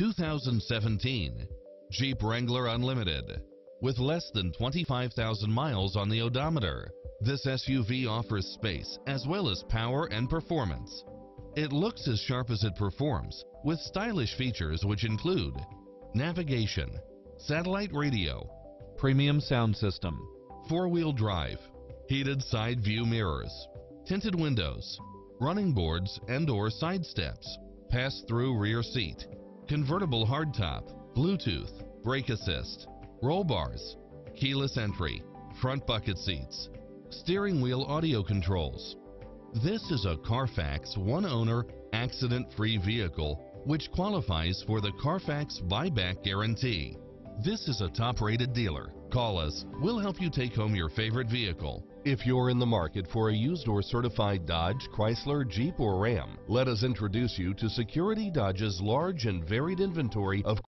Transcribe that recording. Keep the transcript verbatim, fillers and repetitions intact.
two thousand seventeen Jeep Wrangler Unlimited. With less than twenty-five thousand miles on the odometer, this S U V offers space as well as power and performance. It looks as sharp as it performs, with stylish features which include navigation, satellite radio, premium sound system, four-wheel drive, heated side view mirrors, tinted windows, running boards and or side steps, pass-through rear seat, convertible hardtop, Bluetooth, brake assist, roll bars, keyless entry, front bucket seats, steering wheel audio controls. This is a Carfax one-owner, accident-free vehicle which qualifies for the Carfax buyback guarantee. This is a top-rated dealer. Call us. We'll help you take home your favorite vehicle. If you're in the market for a used or certified Dodge, Chrysler, Jeep, or Ram, let us introduce you to Security Dodge's large and varied inventory of